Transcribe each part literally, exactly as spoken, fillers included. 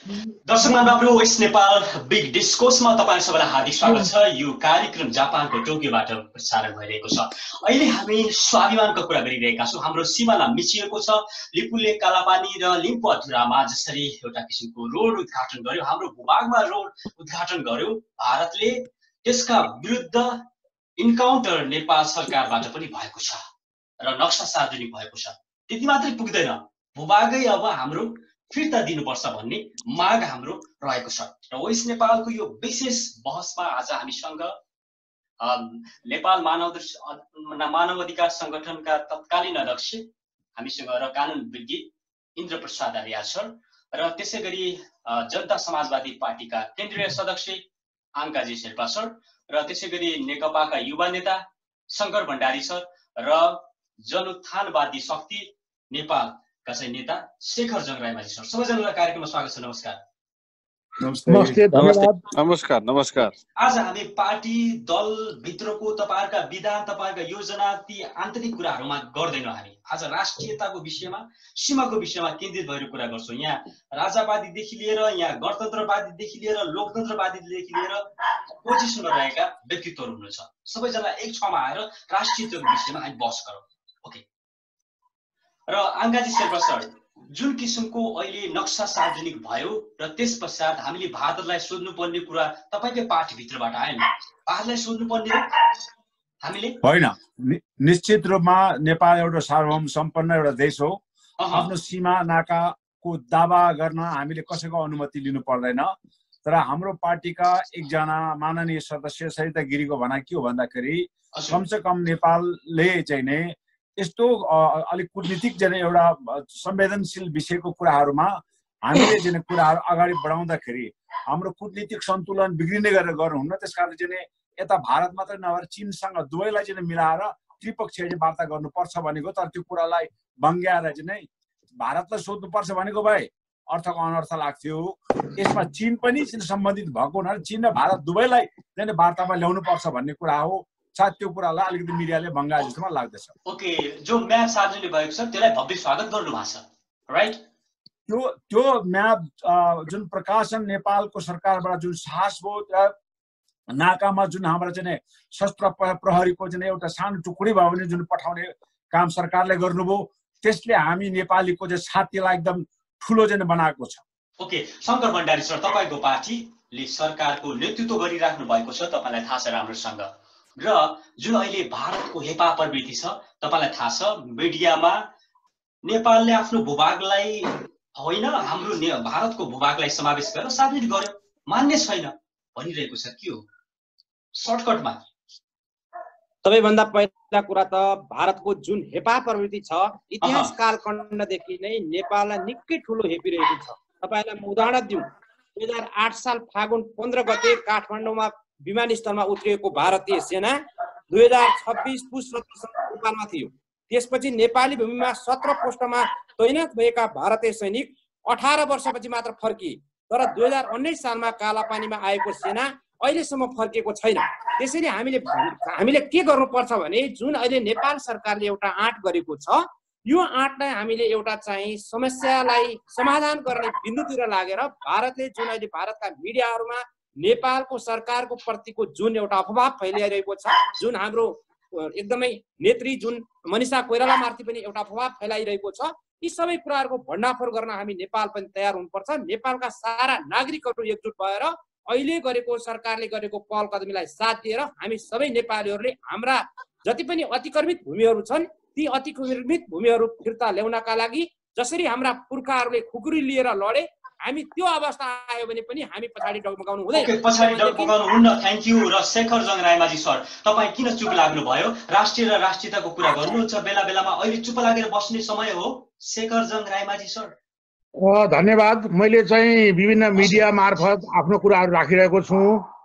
दर्शक महानुभावहरू, west Nepal big डिस्कोर्समा तपाईं सबैलाई हार्दिक स्वागत छ। यो कार्यक्रम जापानको टोकियोबाट प्रसारण भइरहेको छ। अहिले हामी स्वाभिमानको कुरा गरिरहेका छौँ। हाम्रो सिमाना मिचिएको छ। लिपुले कालापानी र लिम्पुअधुरामा जसरी एउटा किसिमको रोड उद्घाटन गर्यो, हाम्रो भूभागमा रोड उद्घाटन गर्यो भारतले, त्यसका विरुद्ध इन्काउन्टर नेपाल सरकारबाट पनि भएको छ र नक्सा सार्वजनिक भएको छ। त्यति मात्रै पुग्दैन, भूभागै अब हाम्रो फिर्ता दिनुपर्छ भन्ने माग हाम्रो रहेको छ र वेस्ट नेपालको यो विशेष बहसमा आज हामीसँग नेपाल मानव मानव अधिकार संगठनका तत्कालीन अध्यक्ष हामीसँग र कानुनविज्ञ इन्द्र प्रसाद आर्या सर र त्यसै गरी जनता समाजवादी पार्टीका केन्द्रीय सदस्य आङ्काजी शेर्पा सर र त्यसै गरी नेकपाका युवा नेता शङ्कर भण्डारी सर र जनउत्थानवादी शक्ति नेपाल का चाहिँ नेता शेखर जंगरायमाझी सर, सबैजनालाई कार्यक्रममा स्वागत छ। नमस्कार। नमस्ते धन्यवाद। नमस्कार नमस्कार। आज हामी पार्टी दल भित्रको तपाईहरुका विधान, तपाईहरुका योजना, ती आन्तरिक कुराहरुमा गर्दैनौं। हामी आज राष्ट्रियताको विषयमा, सीमाको विषयमा केन्द्रित भएर कुरा गर्छौं। यहाँ राजावादीदेखि लिएर, यहाँ गणतन्त्रवादीदेखि लिएर, लोकतन्त्रवादीदेखि लिएर पोजिसनमा रहेका व्यक्तित्वहरु हुनुहुन्छ। सबैजना एक ठाउँमा आएर राष्ट्रियताको विषयमा हामी बहस गरौँ। ओके। र आङ्काजी शेर्पा सर, जुन किसिमको अहिले नक्सा सार्वजनिक भयो र त्यस पश्चात हामीले भारतलाई सोध्नुपर्ने कुरा तपाईकै पार्टीभित्रबाट आएन, भारतलाई सोध्नुपर्ने हामीले होइन। निश्चित रूपमा नेपाल एउटा सार्वभौम सम्पन्न एउटा देश हो। आफ्नो सीमा नाकाको दावा गर्न हामीले कसैको अनुमति लिनु पर्दैन। तर हाम्रो पार्टीका एकजना माननीय सदस्य सरिता गिरीको भनाइ के हो भन्दाखेरि कमसे कम नेपालले चाहिँ नै यस्तो अलिक कूटनीतिक जने एउटा संवेदनशील विषयको कुराहरुमा हामीले जने कुराहरु अगाडि बढाउँदाखेरि हाम्रो कूटनीतिक सन्तुलन बिग्रिने गरेर गर्नुहुन्न। त्यसकारण चाहिँ यता भारत मात्र नभएर चीनसँग दुवैलाई चाहिँ मिलाएर त्रिपक्षीय वार्ता गर्नुपर्छ भनेको, तर त्यो कुरालाई बङ्ग्याएर चाहिँ भारतलाई सोध्नुपर्छ भनेको भए अर्थको अनर्थ लाग्थ्यो। यसमा चीन पनि सम्बन्धित भएको हुनाले चीन र भारत दुवैलाई चाहिँ वार्तामा ल्याउनु पर्छ भन्ने कुरा हो। सायद त्यो कुरालाई अलिकति मिडियाले बङ्गाल जस्तोमा लाग्दछ। ओके, जो म्याप सार्वजनिक भएको छ त्यसलाई भव्य स्वागत गर्नु भएको छ, राइट? त्यो त्यो म्याप जुन प्रकाशन नेपालको सरकारबाट जुन साहस भयो, नाकामा जुन हाम्रो चाहिँ शस्त्र प्रहरीको चाहिँ एउटा सानो टुकडी भयो भने जुन पठाउने काम सरकारले गर्नुभयो, त्यसले हामी नेपालीको चाहिँ छातीलाई एकदम ठुलो चाहिँ बनाएको छ। ओके, शङ्कर भण्डारी सर, तपाईको पार्टीले सरकारको नेतृत्व गरिराख्नु भएको छ, तपाईलाई थाहा छ राम्रोसँग। र जुन अहिले भारतको हेपा प्रवृत्ति छ, तपाईलाई थाहा छ मिडियामा नेपालले आफ्नो भूभागलाई होइन हाम्रो भारतको भूभागलाई समावेश गरेर सार्वजनिक गर्यो, मान्य छैन भनिरहेको छ। के हो सर्टकटमा? सबैभन्दा पहिला कुरा त भारतको जुन हेपा प्रवृत्ति छ, इतिहास कालखण्डदेखि नै नेपाललाई निकै ठुलो हेपिरहेको छ। तपाईलाई म उदाहरण दिउँ, दुई हजार आठ साल फागुन पन्ध्र गते काठमाडौँमा विमानस्थलमा उत्रिएको भारतीय सेना दुई हजार छब्बिस पुस सत्रसम्म नेपालमा थियो। त्यसपछि नेपाली भूमिमा सत्र पोस्टमा तैनात भएका भारतीय सैनिक अठार वर्षपछि मात्र फर्किए। तर दुई हजार उन्नाइस सालमा कालापानीमा आएको सेना अहिलेसम्म फर्किएको छैन। त्यसैले हामीले हामीले के गर्नुपर्छ भने, जुन अहिले नेपाल सरकारले एउटा आँट गरेको छ, यो आँटलाई हामीले एउटा चाहिँ समस्यालाई समाधान गर्ने बिन्दुतिर लागेर भारतले जुन अहिले भारतका मिडियाहरूमा नेपालको सरकारको प्रतिको जुन एउटा अफवाह फैलाइरहेको छ, जुन हाम्रो एकदमै नेत्री जुन मनिषा कोइराला माथि पनि एउटा अफवाह फैलाइरहेको छ, यी सबै कुराहरूको भण्डाफोर गर्न हामी नेपाल पनि तयार हुनुपर्छ। नेपालका सारा नागरिकहरू एकजुट भएर अहिले गरेको सरकारले गरेको पहल कदमीलाई साथ दिएर हामी सबै नेपालीहरूले हाम्रा जति पनि अतिक्रमित भूमिहरू छन्, ती अतिक्रमित भूमिहरू फिर्ता ल्याउनका लागि जसरी हाम्रा पुर्खाहरूले खुकुरी लिएर लडे, हामी त्यो अवस्था आयो भने पनि हामी पछाडी डगमगाउनु हुँदैन। ओके, पछाडी डगमगाउनु हुन्न। Thank you. र शेखर जंगरायमाझी सर, तपाई किन चुप लाग्नु भयो? राष्ट्रिय र राष्ट्रियताको कुरा गर्नुहुन्छ बेला बेलामा, अहिले चुप लागेर बस्ने समय हो? शेखर जंगरायमाझी सर। धन्यवाद। मैले चाहिँ विभिन्न मिडिया मार्फत आफ्नो कुराहरू राखिरहेको छु।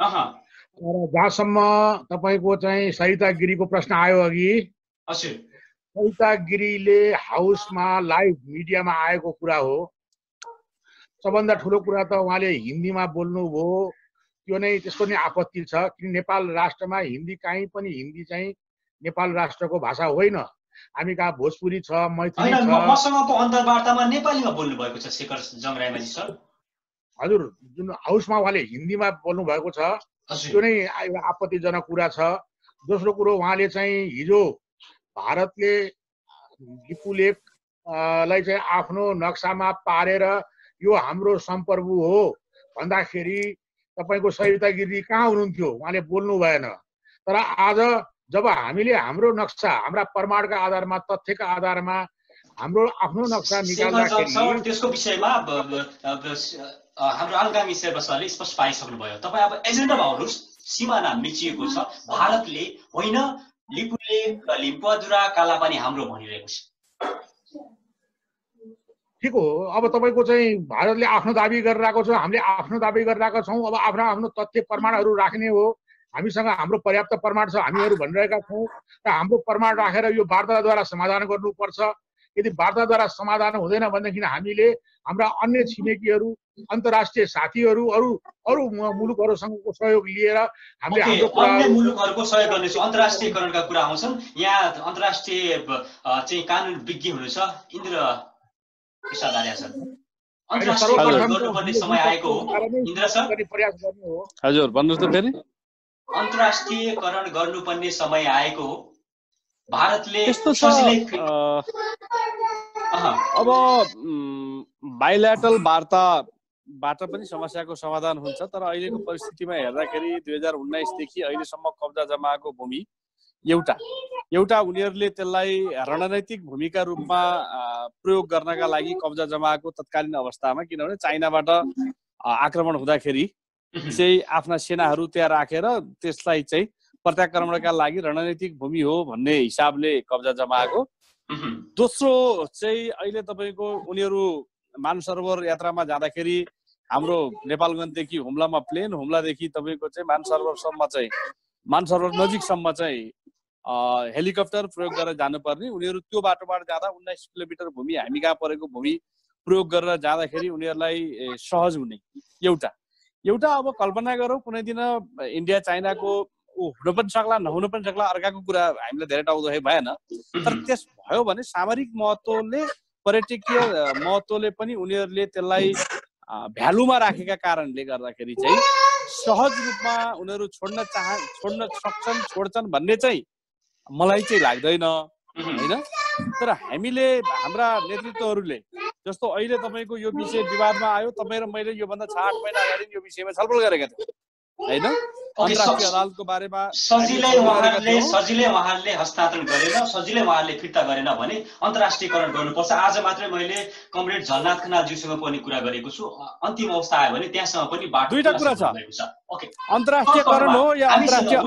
र जहाँसम्म तपाईको चाहिँ सरिता गिरीको प्रश्न आयो अघि, हजुर, सरिता गिरीले हाउसमा लाइभ मिडियामा आएको कुरा हो। सबभन्दा ठुलो कुरा त उहाँले हिन्दीमा बोल्नुभयो, त्यो नै त्यसको नै आपत्ति छ। किन नेपाल राष्ट्रमा हिन्दी कहीँ पनि हिन्दी चाहिँ नेपाल राष्ट्रको भाषा होइन। हामी कहाँ भोजपुरी छ, मैथिली छ। मसँगको अन्तर्वार्तामा नेपालीमा बोल्नु भएको छ शेखर जंगरायमाझी सर। हजुर जुन हाउसमा उहाँले हिन्दीमा बोल्नु भएको छ त्यो नै आपत्तिजनक कुरा छ। दोस्रो कुरो उहाँले चाहिँ हिजो भारतले लिपुलेखलाई चाहिँ आफ्नो नक्सामा पारेर यो हाम्रो सम्प्रभु हो भन्दाखेरि तपाईको सविता गिरी कहाँ हुनुहुन्थ्यो? उहाँले बोल्नु भएन। तर आज जब हामीले हाम्रो नक्सा हाम्रा प्रमाणका आधारमा तथ्यका आधारमा हाम्रो आफ्नो नक्सा निकाल्दाखेरि त्यसको विषयमा हाम्रो आगामी शेर्पाले स्पष्ट पाइसक्नुभयो। तपाईँ अब एजेन्डामा आउनुहोस्। सिमाना मिचिएको छ, भारतले होइन लिपुलेख लिम्पुवादुरा कालापानी हाम्रो भनिरहेको छ। ठिक हो। अब तपाईँको चाहिँ भारतले आफ्नो दाबी गरिरहेको छ, हामीले आफ्नो दाबी गरिरहेका छौँ। अब आफ्नो आफ्नो तथ्य प्रमाणहरू राख्ने हो। हामीसँग हाम्रो पर्याप्त प्रमाण छ हामीहरू भनिरहेका छौँ र हाम्रो प्रमाण राखेर यो वार्ताद्वारा समाधान गर्नुपर्छ। यदि वार्ताद्वारा समाधान हुँदैन भनेदेखि हामीले हाम्रा अन्य छिमेकीहरू अन्तर्राष्ट्रिय साथीहरू अरू अरू मुलुकहरूसँगको सहयोग लिएर हामीले हाम्रो अन्य मुलुकहरूको सहयोग गर्नेछु। अन्तर्राष्ट्रियकरणका कुरा आउँछन्। यहाँ अन्तर्राष्ट्रिय चाहिँ कानुन विज्ञ हुनुहुन्छ इन्द्र प्रसाद आर्य सर। अन्तर्राष्ट्रियकरण गर्नुपर्ने समय आएको हो इन्द्र सर। प्रयास गर्नु हो। हजुर भन्नुहोस् त फेरि। अन्तर्राष्ट्रियकरण गर्नुपर्ने समय आएको हो। भारतले यस्तो छ अब बाइल्याटरल वार्ताबाट पनि समस्याको समाधान हुन्छ। तर अहिलेको परिस्थितिमा हेर्दाखेरि दुई हजार उन्नाइसदेखि अहिलेसम्म कब्जा जमाएको भूमि एउटा एउटा उनीहरूले त्यसलाई रणनैतिक भूमिका रूपमा प्रयोग गर्नका लागि कब्जा जमाएको तत्कालीन अवस्थामा, किनभने चाइनाबाट आक्रमण हुँदाखेरि चाहिँ आफ्ना सेनाहरू त्यहाँ राखेर त्यसलाई चाहिँ प्रत्याक्रमणका लागि रणनैतिक भूमि हो भन्ने हिसाबले कब्जा जमाएको। दोस्रो चाहिँ अहिले तपाईँको उनीहरू मानसरोवर यात्रामा जाँदाखेरि हाम्रो नेपालगञ्जदेखि हुम्लामा प्लेन, हुम्लादेखि तपाईँको चाहिँ मानसरोवरसम्म चाहिँ मानसरोवर नजिकसम्म चाहिँ हेलिकप्टर प्रयोग गरेर जानुपर्ने। उनीहरू त्यो बाटोबाट जाँदा उन्नाइस किलोमिटर भूमि हामी कहाँ परेको भूमि प्रयोग गरेर जाँदाखेरि उनीहरूलाई सहज हुने एउटा एउटा अब कल्पना गरौँ कुनै दिन इन्डिया चाइनाको हुन पनि सक्ला नहुन पनि सक्ला, अर्काको कुरा हामीलाई धेरै टाउदो भएन। तर त्यस भयो भने सामरिक महत्त्वले पर्यटकीय महत्त्वले पनि उनीहरूले त्यसलाई भ्यालुमा राखेका कारणले गर्दाखेरि चाहिँ सहज रूपमा उनीहरू छोड्न चाह छोड्न सक्छन् छोड्छन् भन्ने चाहिँ मलाई चाहिँ लाग्दैन होइन। तर हामीले हाम्रा नेतृत्वहरूले जस्तो अहिले तपाईँको यो विषय विवादमा आयो, तपाईँ र मैले योभन्दा छ आठ महिना अगाडि यो विषयमा छलफल गरेका थियौँ होइन। अन्तर्राष्ट्रिय अदालतको बारेमा सजिलै उहाँहरूले सजिलै उहाँहरूले हस्तान्तरण गरेन, सजिलै उहाँहरूले फिर्ता गरेन भने अन्तर्राष्ट्रियकरण गर्नुपर्छ। आज मात्रै मैले कमरेड झलनाथ खनालज्यूसँग पनि कुरा गरेको छु। अन्तिम अवस्था आयो भने त्यहाँसँग पनि बाटो दुईटा कुरा छ। ओके, अन्तर्राष्ट्रियकरण हो या अन्तर्राष्ट्रिय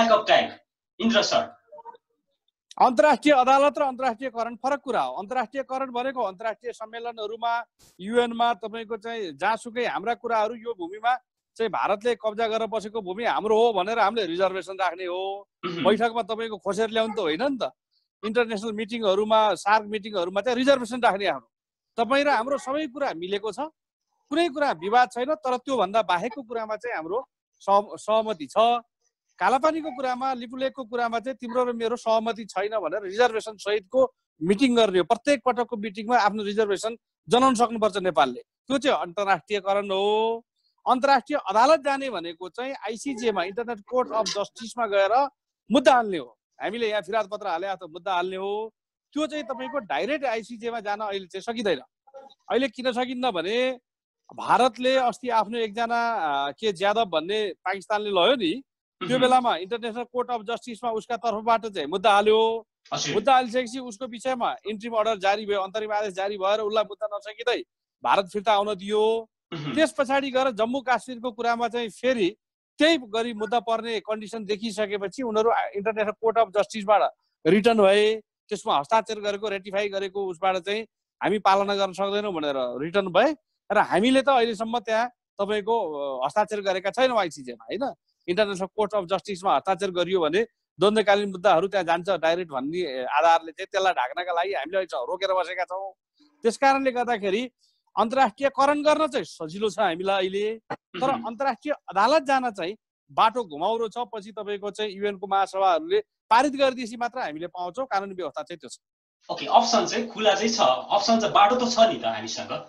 इन्द्र सर अन्तर्राष्ट्रिय अदालत र अन्तर्राष्ट्रियकरण फरक कुरा हो। अन्तर्राष्ट्रियकरण भनेको अन्तर्राष्ट्रिय सम्मेलनहरूमा युएनमा तपाईँको चाहिँ जहाँसुकै हाम्रा कुराहरू यो भूमिमा चाहिँ भारतले कब्जा गरेर बसेको भूमि हाम्रो हो भनेर हामीले रिजर्भेसन राख्ने हो। बैठकमा तपाईँको खोसेर ल्याउनु त होइन नि त। इन्टरनेसनल मिटिङहरूमा सार्क मिटिङहरूमा चाहिँ रिजर्भेसन राख्ने हाम्रो तपाईँ र हाम्रो सबै कुरा मिलेको छ, कुनै कुरा विवाद छैन। तर त्योभन्दा बाहेकको कुरामा चाहिँ हाम्रो सहमति छ। कालापानीको कुरामा लिपुलेखको कुरामा चाहिँ तिम्रो र मेरो सहमति छैन भनेर रिजर्भेसन सहितको मिटिङ गर्ने हो। प्रत्येक पटकको मिटिङमा आफ्नो रिजर्भेसन जनाउन सक्नुपर्छ नेपालले। त्यो चाहिँ अन्तर्राष्ट्रियकरण हो। अन्तर्राष्ट्रिय अदालत जाने भनेको चाहिँ आइसिजेमा इन्टरनेट कोर्ट अफ जस्टिसमा गएर मुद्दा हाल्ने हो। हामीले यहाँ फिर्याद पत्र हाले अथवा मुद्दा हाल्ने हो। त्यो चाहिँ तपाईँको डाइरेक्ट आइसिजेमा जान अहिले चाहिँ सकिँदैन। अहिले किन सकिन्न भने भारतले अस्ति आफ्नो एकजना के यादव भन्ने पाकिस्तानले लयो नि, त्यो बेलामा इन्टरनेसनल कोर्ट अफ जस्टिसमा उसका तर्फबाट चाहिँ मुद्दा हाल्यो। मुद्दा हालिसकेपछि उसको विषयमा इन्ट्रिम अर्डर जारी भयो, अन्तरिम आदेश जारी भएर उसलाई मुद्दा नसकिँदै भारत फिर्ता आउन दियो। त्यस पछाडि गएर जम्मू काश्मीरको कुरामा चाहिँ फेरि त्यही गरी मुद्दा पर्ने कन्डिसन देखिसकेपछि उनीहरू इन्टरनेसनल कोर्ट अफ जस्टिसबाट रिटर्न भए। त्यसमा हस्ताक्षर गरेको रेटिफाई गरेको उसबाट चाहिँ हामी पालना गर्न सक्दैनौँ भनेर रिटर्न भए। र हामीले त अहिलेसम्म त्यहाँ तपाईँको हस्ताक्षर गरेका छैनौँ आइसिजेमा होइन। इन्टरनेसनल कोर्ट अफ जस्टिसमा हस्ताक्षर गरियो भने द्वन्द्वकालीन मुद्दाहरू त्यहाँ जान्छ डाइरेक्ट भन्ने आधारले चाहिँ त्यसलाई ढाक्नका लागि हामीले अहिले रोकेर बसेका छौँ। त्यस कारणले गर्दाखेरि अन्तर्राष्ट्रियकरण गर्न चाहिँ सजिलो छ हामीलाई अहिले। तर अन्तर्राष्ट्रिय अदालत जान चाहिँ बाटो घुमाउरो छ। पछि तपाईँको चाहिँ युएनको महासभाहरूले पारित गरिदिएपछि मात्र हामीले पाउँछौँ। कानुनी व्यवस्था चाहिँ त्यो छ। ओके, अप्सन चाहिँ खुला चाहिँ छ। अप्सन चाहिँ बाटो त छ नि त हामीसँग।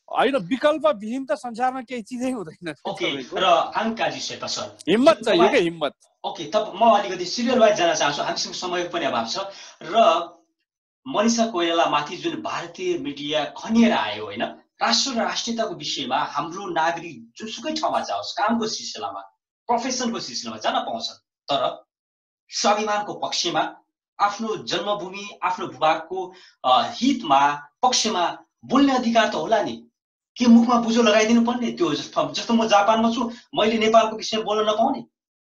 होइन विकल्पविहीन त संसारमा केही चिजै हुँदैन। ओके र आङ्काजी शेर्पा सर हिम्मत चाहियो के हिम्मत। ओके तब म अलिकति सिरियल वाइज जान चाहन्छु, हामीसँग समय पनि अभाव छ। र मनिषा कोइराला माथि जुन भारतीय मिडिया खनिएर आयो होइन, राष्ट्र र राष्ट्रियताको विषयमा हाम्रो नागरिक जुनसुकै ठाउँमा जाओस्, कामको सिलसिलामा प्रोफेसनको सिलसिलामा जान पाउँछन्, तर स्वाभिमानको पक्षमा आफ्नो जन्मभूमि आफ्नो भूभागको हितमा पक्षमा बोल्ने अधिकार त होला नि। के मुखमा बुझो लगाइदिनु पर्ने? त्यो जस्तो म जापानमा छु, मैले नेपालको विषयमा बोल्न नपाउने?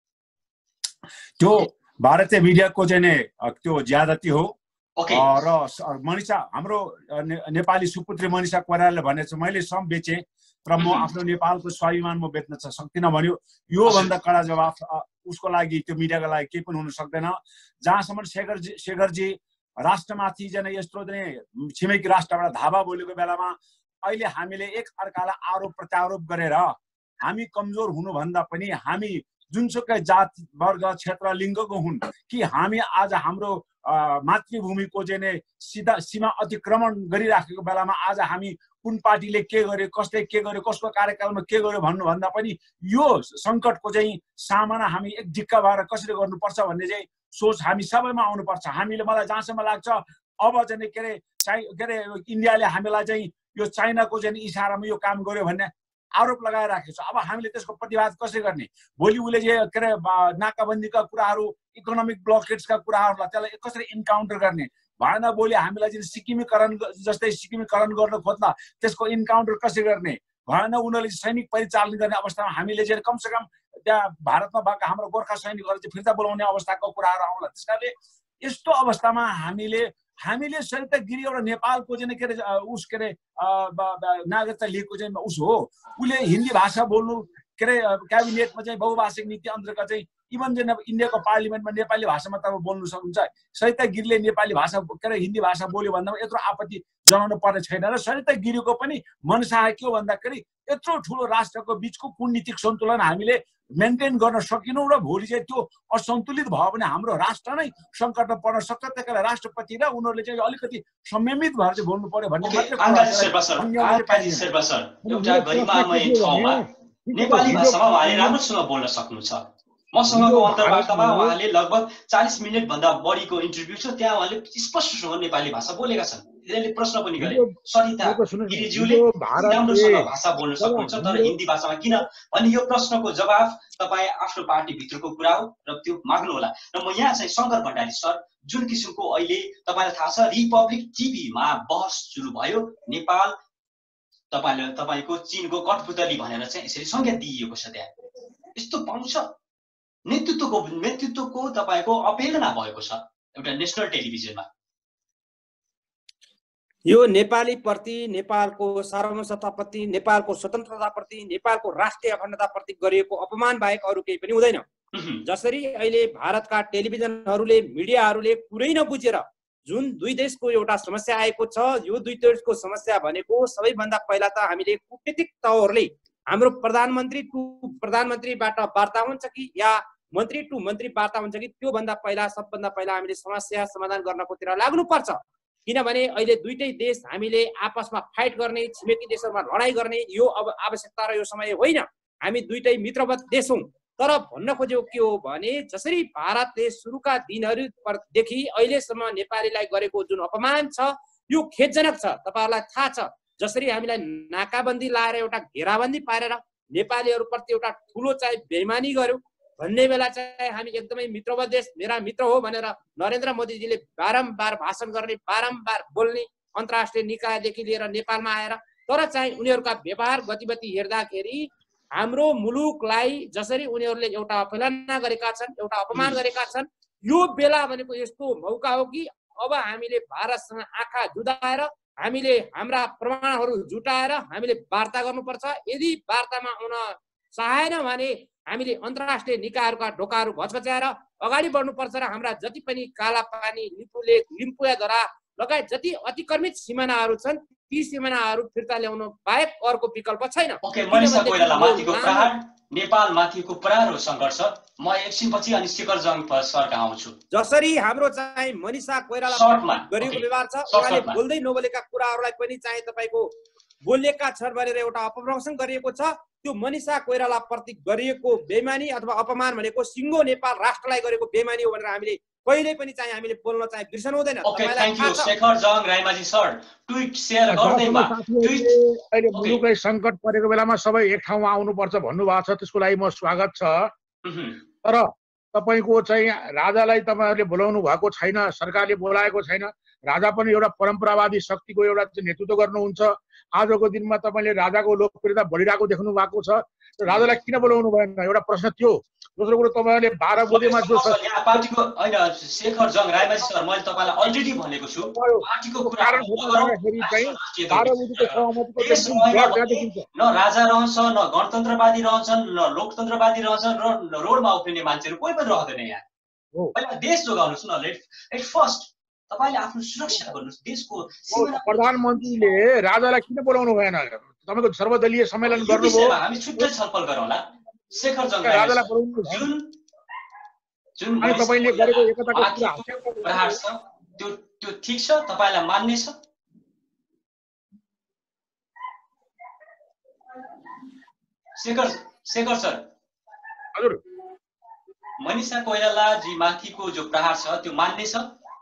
त्यो भारतीय मिडियाको चाहिँ नि त्यो ज्यादती हो। Okay. र मनिषा हाम्रो नेपाली सुपुत्री मनिषा कोइरालाले भनेछ मैले सम बेचेँ र म आफ्नो नेपालको स्वाभिमान म बेच्न सक्दिनँ भन्यो। यो भन्दा कडा जवाफ उसको लागि त्यो मिडियाको लागि केही पनि हुन सक्दैन। जहाँसम्म शेखरजी शेखरजी राष्ट्रमाथि चाहिँ यस्तो चाहिँ छिमेकी राष्ट्रबाट धावा बोलेको बेलामा अहिले हामीले एक अर्कालाई आरोप प्रत्यारोप गरेर हामी कमजोर हुनुभन्दा पनि हामी जुनसुकै जात वर्ग क्षेत्र लिङ्गको हुन् कि हामी आज हाम्रो मातृभूमिको चाहिँ सिधा सीमा अतिक्रमण गरिराखेको बेलामा आज हामी कुन पार्टीले के गर्यो, कसले के गर्यो, कसको कार्यकालमा के गर्यो भन्नुभन्दा पनि यो सङ्कटको चाहिँ सामना हामी एक ढिक्का भएर कसरी गर्नुपर्छ भन्ने चाहिँ सोच हामी सबैमा आउनुपर्छ। हामीले मलाई जहाँसम्म लाग्छ अब चाहिँ के अरे चाइ के अरे इन्डियाले हामीलाई चाहिँ यो चाइनाको चाहिँ इसारामा यो काम गर्यो भन्ने आरोप लगाइराखेको छ। अब हामीले त्यसको प्रतिवाद कसरी गर्ने? भोलि उसले के अरे नाकाबन्दीका कुराहरू, इकोनोमिक ब्लकेट्सका कुराहरूलाई त्यसलाई कसरी इन्काउन्टर गर्ने भएन। भोलि हामीलाई चाहिँ सिक्किमीकरण जस्तै सिक्किमीकरण गर्न खोज्दा त्यसको इन्काउन्टर कसरी गर्ने भएन। उनीहरूले सैनिक परिचालन गर्ने अवस्थामा हामीले चाहिँ कमसेकम त्यहाँ भारतमा भएको हाम्रो गोर्खा सैनिकहरू चाहिँ फिर्ता बोलाउने अवस्थाको कुराहरू आउला। त्यस कारणले यस्तो अवस्थामा हामीले हामीले सरिता गिरी एउटा नेपालको चाहिँ के अरे उस के अरे नागरिकता लिएको चाहिँ उस हो, उसले हिन्दी भाषा बोल्नु के अरे क्याबिनेटमा चाहिँ बहुभाषिक नीति अन्तर्गत चाहिँ इभन चाहिँ इन्डियाको पार्लिमेन्टमा नेपाली भाषामा त बोल्नु सक्नुहुन्छ। सरिता गिरीले नेपाली भाषा के अरे हिन्दी भाषा बोल्यो भन्दामा यत्रो आपत्ति जनाउनु पर्ने छैन। र सरिता गिरीको पनि मनसा के हो भन्दाखेरि यत्रो ठुलो राष्ट्रको बिचको कूटनीतिक सन्तुलन हामीले मेन्टेन गर्न सकिनौँ र भोलि चाहिँ त्यो असन्तुलित भयो भने हाम्रो राष्ट्र नै सङ्कटमा पर्न सक्छ। त्यही कारण राष्ट्रपति र उनीहरूले चाहिँ अलिकति संयमित भएर चाहिँ बोल्नु पर्यो भन्ने नेपाली भाषामा उहाँले राम्रोसँग बोल्न सक्नुहुन्छ। मसँगको अन्तर्वार्तामा उहाँले लगभग चालिस मिनट भन्दा बढीको इन्टरभ्यू छ, त्यहाँ उहाँले स्पष्टसँग नेपाली भाषा बोलेका छन्। त्यसले प्रश्न पनि गरे सरिता गिरीज्यूले राम्रोसँग भाषा बोल्न सक्नुहुन्छ तर हिन्दी भाषामा किन भन्ने यो प्रश्नको जवाफ तपाईँ आफ्नो पार्टीभित्रको कुरा हो र त्यो माग्नु होला। र म यहाँ चाहिँ शङ्कर भण्डारी सर जुन किसिमको अहिले तपाईँलाई थाहा छ रिपब्लिक टिभीमा बहस सुरु भयो, नेपाल तपाईँले तपाईँको चीनको कठपुतली भनेर चाहिँ यसरी संज्ञा दिइएको छ, त्यहाँ यस्तो पाउँछ नेतृत्वको नेतृत्वको तपाईँको अपेलना भएको छ एउटा नेसनल टेलिभिजनमा। यो नेपाली प्रति, नेपालको सार्वभौमसत्ताप्रति, नेपालको स्वतन्त्रताप्रति, नेपालको राष्ट्रिय अखण्डताप्रति गरिएको अपमान बाहेक अरू केही पनि हुँदैन। जसरी अहिले भारतका टेलिभिजनहरूले मिडियाहरूले कुरै नबुझेर जुन दुई देशको एउटा समस्या आएको छ, यो दुई देशको समस्या भनेको सबैभन्दा पहिला त हामीले कूटनीतिक तौरले हाम्रो प्रधानमन्त्री टु प्रधानमन्त्रीबाट वार्ता हुन्छ कि या मन्त्री टु मन्त्री वार्ता हुन्छ कि त्योभन्दा पहिला सबभन्दा पहिला हामीले समस्या समाधान गर्नकोतिर लाग्नुपर्छ। किनभने अहिले दुईटै देश हामीले आपसमा फाइट गर्ने, छिमेकी देशहरूमा लडाइँ गर्ने यो अब आवश्यकता र यो समय होइन। हामी दुईटै मित्रवत देश हौँ। तर भन्न खोजेको के हो भने जसरी भारतले सुरुका दिनहरूदेखि अहिलेसम्म नेपालीलाई गरेको जुन अपमान छ यो खेदजनक छ। तपाईँहरूलाई थाहा छ जसरी हामीलाई नाकाबन्दी लाएर एउटा घेराबन्दी पारेर नेपालीहरूप्रति एउटा ठुलो चाहिँ बेइमानी गर्यो भन्ने बेला चाहिँ हामी एकदमै मित्रवत देश, मेरा मित्र हो भनेर नरेन्द्र मोदीजीले बारम्बार भाषण गर्ने, बारम्बार बोल्ने, अन्तर्राष्ट्रिय निकायदेखि लिएर नेपालमा आएर तर चाहिँ उनीहरूका व्यवहार गतिविधि हेर्दाखेरि हाम्रो मुलुकलाई जसरी उनीहरूले एउटा अवहेलना गरेका छन्, एउटा अपमान गरेका छन्, यो बेला भनेको यस्तो मौका हो कि अब हामीले भारतसँग आँखा जुदाएर हामीले हाम्रा प्रमाणहरू जुटाएर हामीले वार्ता गर्नुपर्छ। यदि वार्तामा आउन चाहेन भने हामीले अन्तर्राष्ट्रिय निकायहरूका ढोकाहरू भचभच्याएर अगाडि बढ्नुपर्छ र हाम्रा जति पनि काला पानी, लिम्पुलेक, लिम्पुयाधरा लगायत जति अतिक्रमित सिमानाहरू छन् ती सिमानाहरू फिर्ता ल्याउनु बाहेक अर्को विकल्प छैन। ओके, मनिषा कोइराला माथिको प्रहार, नेपाल माथिको प्रहार सङ्घर्ष। म एकछिनपछि अनि शेखर जङ सरका आउँछु। जसरी हाम्रो चाहिँ मनिषा कोइराला गरिएको व्यवहार छ, उहाँले बोल्दै नबोलेका कुराहरूलाई पनि चाहिँ तपाईँको बोलेका छन् भनेर एउटा अपप्रचार गरिएको छ। त्यो मनिषा कोइराला प्रति गरिएको बेइमानी अथवा अपमान भनेको सिङ्गो नेपाल राष्ट्रलाई गरेको बेइमानी हो भनेर हामीले कहिल्यै पनि चाहिँ हामीले बोल्न चाहिँ बिर्सनु हुँदैन। Okay, thank you Shekhar Jang Rayamajhi sir. Tweet share गर्दैमा ट्विट अहिले मुलुकै संकट परेको बेलामा सबै एक ठाउँमा आउनुपर्छ भन्नुभएको छ, त्यसको लागि म स्वागत छ। तर तपाईको चाहिँ राजालाई तपाईहरुले बोलाउनु भएको छैन, सरकारले बोलाएको छैन। राजा पनि एउटा परम्परावादी शक्तिको एउटा नेतृत्व गर्नुहुन्छ। आजको दिनमा तपाईले राजाको लोकप्रियता बढिरहेको देख्नु भएको छ। राजालाई किन बोलाउनु भएन, एउटा प्रश्न थियो। दोस्रो कुरो तपाईहरुले बाह्र बजेमा जो यहाँ पार्टीको हैन शेखर जङ रायमाझी सर, मैले तपाईलाई अलरेडी भनेको छु पार्टीको कुरा कारण गर्दाखेरि चाहिँ बाह्र बजेको सहमतिको न राजा रहन्छ, न गणतन्त्रवादी रहन्छन्, न लोकतन्त्रवादी रहन्छन्, र रोडमा उफ्रिने मान्छेहरु कोही पनि रहदैन यहाँ। पहिला देश जोगाउनुस् न। लेट एट फर्स्ट तपाईले आफ्नो सुरक्षा गर्नुस् देशको। प्रधानमन्त्रीले राजालाई किन बोलाउनु भएन? तपाईको सर्वदलीय सम्मेलन गर्नुभयो, हामी छुट्टै छलफल गरौँला। शेखर जङ राजालाई बोलाउनु जुन जुन अनि तपाईले गरेको एकताको कुरा प्रहार छ त्यो त्यो ठीक छ, तपाईलाई मान्ने छ। शेखर शेखर सर हजुर, मनिषा कोइराला जी माथिको जो प्रहार छ त्यो मान्ने छ?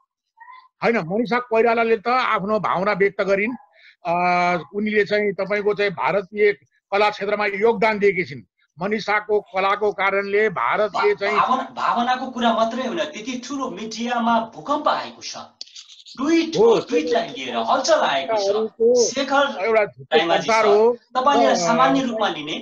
हैन, मनिषा कोइरालाले त आफ्नो भावना व्यक्त गरिन्। उनीले चाहिँ तपाईको चाहिँ भारतीय कला क्षेत्रमा योगदान दिएकी छिन्। मनिषाको कलाको कारणले भारतले चाहिँ भावनाको कुरा मात्रै होइन, त्यति ठुलो मिडियामा भूकम्प आएको छ। ट्विट ट्विटलाई लिएर हलचल आएको छ। शेखर एउटा संसार हो, तपाईले सामान्य रूपमा लिने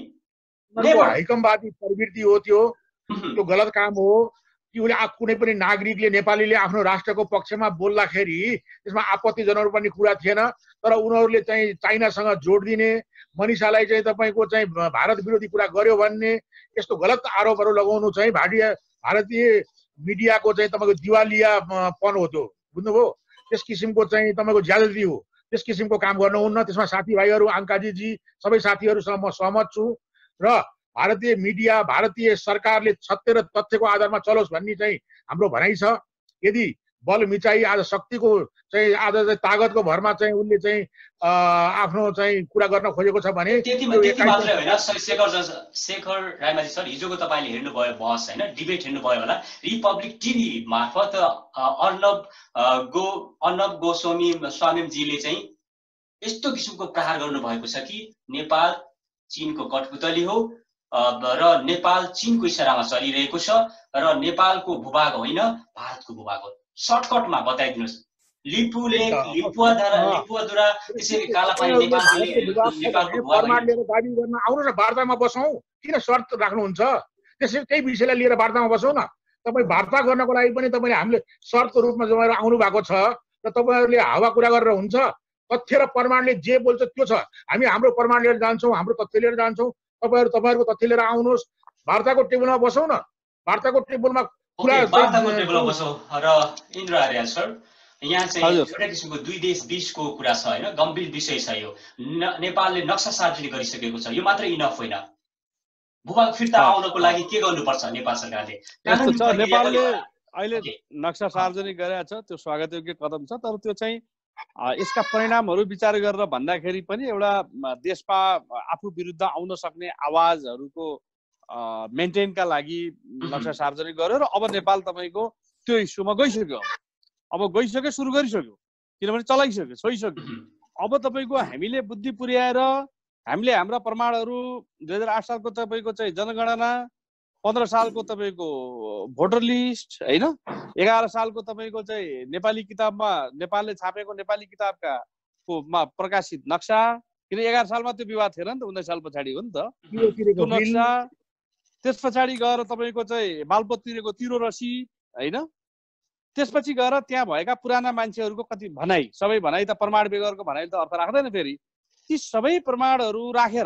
हैकमवादी प्रवृत्ति हो। त्यो त्यो गलत काम हो कि उले कुनै पनि नागरिकले नेपालीले आफ्नो राष्ट्रको पक्षमा बोल्दाखेरि त्यसमा आपत्तिजनक पनि कुरा थिएन। तर उनीहरूले चाहिँ चाइनासँग जोड दिने, मनिषालाई चाहिँ तपाईको चाहिँ भारत विरोधी कुरा गर्यो भन्ने यस्तो गलत आरोपहरू लगाउनु चाहिँ भारतीय भारतीय मिडियाको चाहिँ तपाईको दिवालियापन हो। त्यो बुझ्नुभयो? त्यस किसिमको चाहिँ तपाईको ज्यादती हो। त्यस किसिमको काम गर्नुहुन्न। त्यसमा साथीभाइहरू अङ्काजीजी सबै साथीहरूसँग म सहमत छु। र भारतीय मिडिया, भारतीय सरकारले सत्य र तथ्यको आधारमा चलोस् भन्ने चाहिँ हाम्रो भनाइ छ। यदि बल मिचाई आज शक्तिको चाहिँ आज चाहिँ तागतको भरमा चाहिँ उनले चाहिँ आफ्नो चाहिँ कुरा गर्न खोजेको छ भने त्यति मात्रै होइन। शेखर शेखर रायमाझी सर, हिजोको तपाईले हेर्नुभयो बहस हैन, डिबेट हेर्नुभयो होला रिपब्लिक टिभी मार्फत अर्णव गो अर्णव गोस्वामी स्वामीजीले चाहिँ यस्तो किसिमको प्रहार गर्नुभएको छ कि नेपाल चीनको कठपुतली हो र नेपाल चीनको इसारामा चलिरहेको छ र नेपालको भूभाग होइन भारतको भूभाग हो। सर्टकटमा बताइदिनुस्। लिपु लेक, लिपुवाद्वारा लिपुवाद्वारा त्यसरी कालापानी नेपालले नेपालको फर्माट लिएर दाबी गर्न आउनु न, वार्तामा बसौँ। किन शर्त राख्नुहुन्छ? त्यसै त्यही विषयलाई लिएर वार्तामा बसौँ न। तपाईँ वार्ता गर्नको लागि पनि तपाईँले हामीले शर्तको रूपमा जमाएर आउनु भएको छ र तपाईँहरूले हावा कुरा गरेर हुन्छ? तथ्य र प्रमाणले जे बोल्छ त्यो छ। हामी हाम्रो प्रमाण लिएर जान्छौँ, हाम्रो तथ्य लिएर जान्छौँ। तपाईहरु तपाईहरुको तथ्य लिएर आउनुहोस्, वार्ताको टेबलमा बसौँ न। वार्ताको टेबलमा कुरा वार्ताको टेबलमा बसौँ। र इन्द्र आर्य सर, यहाँ चाहिँ एउटा किसिमको दुई देश बीचको कुरा छ हैन, गम्भीर विषय छ यो। नेपालले नक्सा सार्वजनिक गरिसकेको छ, यो मात्र इनफ होइन। भूभाग फिर्ता आउनको लागि के गर्नुपर्छ नेपाल सरकारले? नेपालले अहिले नक्सा सार्वजनिक गरेको छ, त्यो स्वागतयोग्य कदम छ। तर त्यो चाहिँ यसका परिणामहरू विचार गरेर भन्दाखेरि पनि एउटा देशमा आफू विरुद्ध आउन सक्ने आवाजहरूको मेन्टेनका लागि नक्सा सार्वजनिक गर्यो र अब नेपाल तपाईँको त्यो इस्युमा गइसक्यो। अब गइसक्यो, सुरु गरिसक्यो, किनभने चलाइसक्यो, छोइसक्यो। अब तपाईँको हामीले बुद्धि पुर्याएर हामीले हाम्रा प्रमाणहरू दुई हजार आठ सालको तपाईँको चाहिँ जनगणना, पन्ध्र सालको तपाईँको भोटर लिस्ट होइन, एघार सालको तपाईँको चाहिँ नेपाली किताबमा नेपालले छापेको नेपाली किताबका मा प्रकाशित नक्सा, किन एघार सालमा त्यो विवाद थिएन नि त, उन्नाइस साल पछाडि हो नि त त्यो नक्सा। त्यस पछाडि गएर तपाईँको चाहिँ बालपोत तिरेको तिरो रसिद होइन, त्यसपछि गएर त्यहाँ भएका पुराना मान्छेहरूको कति भनाइ, सबै भनाइ त प्रमाण बेगरको भनाइ त अर्थ राख्दैन। फेरि ती सबै प्रमाणहरू राखेर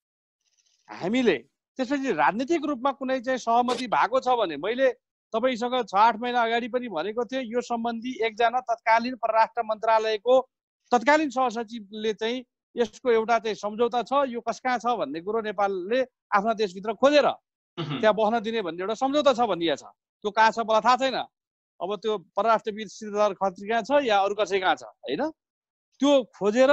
हामीले त्यसपछि राजनीतिक रूपमा कुनै चाहिँ सहमति भएको छ भने, मैले तपाईसँग छ आठ महिना अगाडि पनि भनेको थिएँ, यो सम्बन्धी एकजना तत्कालीन परराष्ट्र मन्त्रालयको तत्कालीन सहसचिवले चाहिँ यसको एउटा चाहिँ सम्झौता छ, यो कस कहाँ छ भन्ने कुरो नेपालले आफ्ना देशभित्र खोजेर त्यहाँ बस्न दिने भन्ने एउटा सम्झौता छ भनिएको छ। त्यो कहाँ छ मलाई थाहा छैन। अब त्यो परराष्ट्रविद श्रीधर खत्री कहाँ छ या अरू कसै कहाँ छ होइन, त्यो खोजेर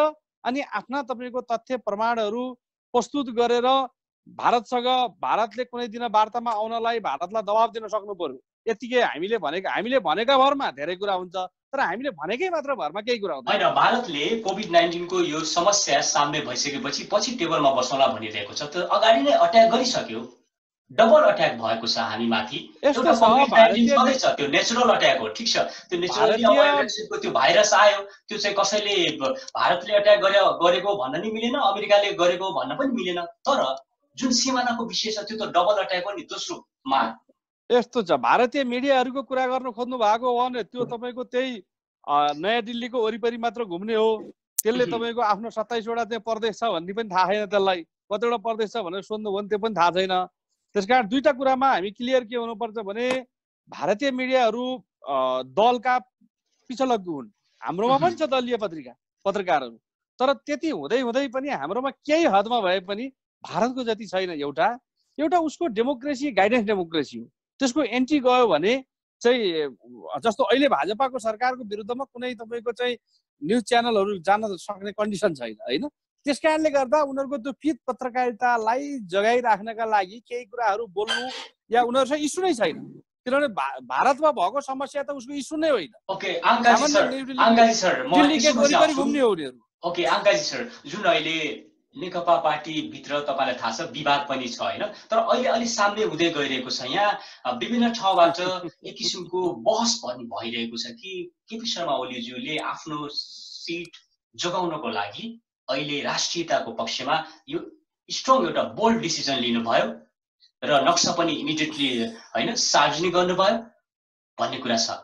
अनि आफ्ना तपाईँको तथ्य प्रमाणहरू प्रस्तुत गरेर भारतसँग भारतले कुनै दिन वार्तामा आउनलाई भारतलाई दबाब दिन सक्नु पर्यो। यतिकै हामीले भनेको हामीले भनेका भरमा धेरै कुरा हुन्छ, तर हामीले भनेकै मात्र भरमा केही कुरा हुँदैन। होइन, भारतले कोभिड नाइन्टिनको यो समस्या सामने भइसकेपछि पछि टेबलमा बसौँला भनिरहेको छ, त अगाडि नै अट्याक गरिसक्यो, डबल अट्याक भएको छ हामीमाथि। एउटा कोभिड नाइन्टिन छँदैछ, त्यो नेचुरल अट्याक हो, ठिक छ, त्यो नेचुरली अब भ्याक्सिनको त्यो भाइरस आयो, त्यो चाहिँ कसैले भारतले अट्याक गरे गरेको भन्न नि मिलेन, अमेरिकाले गरेको भन्न पनि मिलेन, तर जुन सिमानाको विषय छ त्यो त डबल अट्याक हो नि दोस्रोमा। यस्तो छ, भारतीय मिडियाहरूको कुरा गर्न खोज्नु भएको हो भने त्यो तपाईँको त्यही नयाँ दिल्लीको वरिपरि मात्र घुम्ने हो। त्यसले तपाईँको आफ्नो सत्ताइसवटा चाहिँ प्रदेश छ भन्ने पनि थाहा छैन, त्यसलाई कतिवटा प्रदेश छ भनेर सोध्नु भयो भने त्यो पनि थाहा छैन। त्यसकारण दुईटा कुरामा हामी क्लियर के हुनुपर्छ भने भारतीय मिडियाहरू दलका पिछलग्गु हुन्। हाम्रोमा पनि छ दलीय पत्रिका पत्रकारहरू, तर त्यति हुँदै हुँदै पनि हाम्रोमा केही हदमा भए पनि भारतको जति छैन। एउटा एउटा उसको डेमोक्रेसी गाइडेन्स डेमोक्रेसी हो, त्यसको एन्टी गयो भने चाहिँ जस्तो अहिले भाजपाको सरकारको विरुद्धमा कुनै तपाईँको चाहिँ न्युज च्यानलहरू जान सक्ने कन्डिसन छैन होइन। त्यस कारणले गर्दा उनीहरूको त्यो फित पत्रकारितालाई जगाइराख्नका लागि केही कुराहरू बोल्नु या उनीहरूसँग इस्यु नै छैन, किनभने भारतमा भएको समस्या त उसको इस्यु नै होइन। Okay Aangkaji sir, Aangkaji sir म वरिपरि घुम्ने हो उनीहरू। ओके आङ्काजी सर, जुन अहिले नेकपा पार्टीभित्र तपाईँलाई थाहा छ विवाद पनि छ होइन, तर अहिले अलि सामने हुँदै गइरहेको छ, यहाँ विभिन्न ठाउँबाट एक किसिमको बहस पनि भइरहेको छ कि केपी शर्मा ओलीज्यूले आफ्नो सिट जोगाउनको लागि अहिले राष्ट्रियताको पक्षमा यो स्ट्रङ एउटा बोल्ड डिसिजन लिनुभयो र नक्सा पनि इमिडिएटली होइन सार्वजनिक गर्नुभयो भन्ने कुरा छ।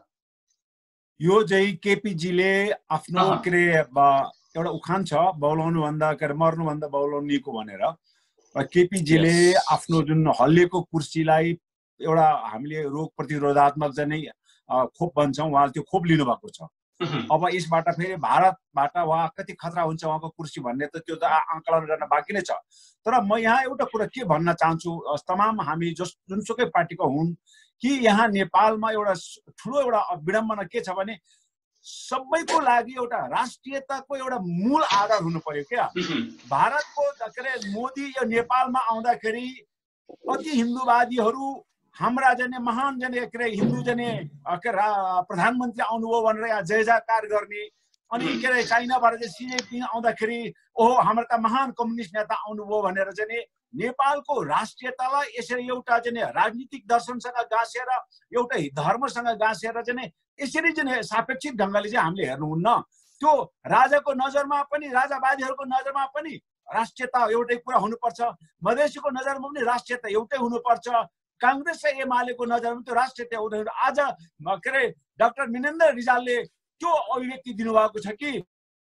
यो चाहिँ केपीजीले आफ्नो के अरे एउटा उखान छ, बौलाउनु भन्दा के अरे मर्नुभन्दा बौलाउनीको भनेर। केपीजीले आफ्नो जुन हल्लिएको कुर्सीलाई एउटा हामीले रोग प्रतिरोधात्मक चाहिँ खोप भन्छौँ, उहाँले त्यो खोप लिनुभएको छ। अब यसबाट फेरि भारतबाट उहाँ कति खतरा हुन्छ उहाँको कुर्सी भन्ने त त्यो त आकलन गर्न बाँकी नै छ। तर म यहाँ एउटा कुरा के भन्न चाहन्छु, तमाम हामी जस जुनसुकै पार्टीको हुन् कि यहाँ नेपालमा एउटा ठुलो एउटा विडम्बना के छ भने सबैको लागि एउटा राष्ट्रियताको एउटा मूल आधार हुनु पर्यो क्या। भारतको के अरे मोदी यो नेपालमा आउँदाखेरि अति हिन्दूवादीहरू हाम्रा जने महान जने के अरे हिन्दू जने के प्रधानमन्त्री आउनुभयो भनेर यहाँ जय जयकार गर्ने, अनि के अरे चाइनाबाट चाहिँ सी जिनपिङ आउँदाखेरि ओहो हाम्रा त महान कम्युनिस्ट नेता आउनुभयो भनेर चाहिँ नेपालको राष्ट्रियतालाई यसरी एउटा चाहिँ राजनीतिक दर्शनसँग गाँसेर एउटा धर्मसँग गाँसेर चाहिँ यसरी चाहिँ सापेक्षिक ढङ्गले चाहिँ हामीले हेर्नुहुन्न। त्यो राजाको नजरमा पनि राजावादीहरूको नजरमा पनि राष्ट्रियता एउटै कुरा हुनुपर्छ, मधेसीको नजरमा पनि राष्ट्रियता एउटै हुनुपर्छ, काङ्ग्रेस र एमालेको नजरमा त्यो राष्ट्रियता एउटै। आज के अरे डाक्टर मिनेन्द्र रिजालले त्यो अभिव्यक्ति दिनुभएको छ कि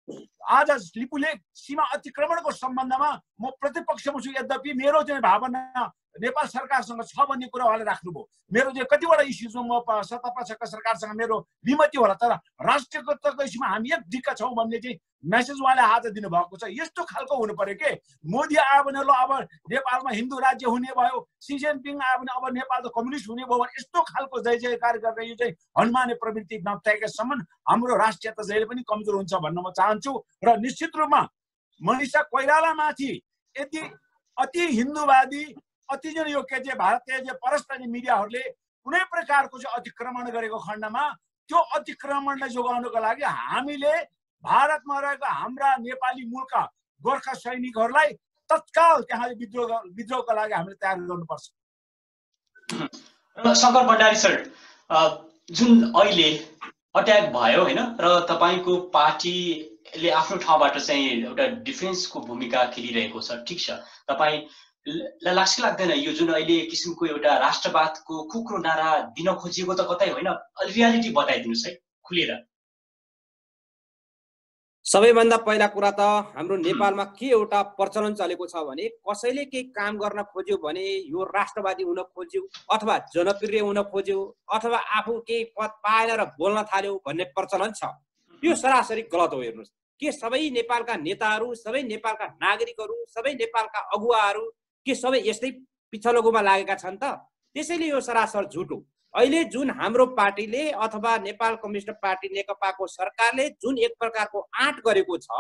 आज लिपुले सीमा अतिक्रमणको सम्बन्धमा म प्रतिपक्षमा छु, यद्यपि मेरो चाहिँ भावना नेपाल सरकारसँग छ भन्ने कुरा उहाँले राख्नुभयो। मेरो चाहिँ कतिवटा इस्युजमा म सत्तापक्षका सरकारसँग मेरो विमति होला, तर राष्ट्रियताको इस्युमा हामी एक ढिक्का छौँ भन्ने चाहिँ मेसेज उहाँले आज दिनुभएको छ। यस्तो खालको हुनु पर्यो के मोदी आयो भने ल अब नेपालमा हिन्दू राज्य हुने भयो, सी जिनपिङ आयो भने अब नेपाल त कम्युनिस्ट हुने भयो भने यस्तो खालको जय जयकार गरेर यो चाहिँ हनुमाने प्रवृत्ति नत्याएकासम्म हाम्रो राष्ट्रियता जहिले पनि कमजोर हुन्छ भन्न म चाहन्छु। र निश्चित रूपमा मनिषा कोइरालामाथि यदि अति हिन्दूवादी अति जुन यो के चाहिँ भारतीय परराष्ट्र मिडियाहरूले कुनै प्रकारको चाहिँ अतिक्रमण गरेको खण्डमा त्यो अतिक्रमणलाई जोगाउनको लागि हामीले भारतमा रहेका हाम्रा नेपाली मूलका गोर्खा सैनिकहरूलाई तत्काल त्यहाँ विद्रोह विद्रोहका लागि हामीले तयार गर्नुपर्छ। शङ्कर भण्डारी सर, जुन अहिले अट्याक भयो होइन र तपाईँको पार्टीले आफ्नो ठाउँबाट चाहिँ एउटा डिफेन्सको भूमिका खेलिरहेको छ, ठिक छ, तपाईँ लाग्छ लाग्दैन यो जुन अहिले किसिमको एउटा राष्ट्रवादको खुकुरो नारा दिन खोजिएको त कतै होइन, रियालिटी बताइदिनुहोस् है खुलेर। सबैभन्दा पहिला कुरा त हाम्रो नेपालमा के एउटा प्रचलन चलेको छ भने कसैले केही काम गर्न खोज्यो भने यो राष्ट्रवादी हुन खोज्यो अथवा जनप्रिय हुन खोज्यो अथवा आफू केही पद पाएन र बोल्न थाल्यो भन्ने प्रचलन छ। यो सरासरी गलत हो। हेर्नुहोस् के सबै नेपालका नेताहरू, सबै नेपालका नागरिकहरू, सबै नेपालका अगुवाहरू के सबै यस्तै पिछलगोमा लागेका छन् त? त्यसैले यो सरासर झुट हो। अहिले जुन हाम्रो पार्टीले अथवा नेपाल कम्युनिस्ट पार्टी नेकपाको सरकारले जुन एक प्रकारको आँट गरेको छ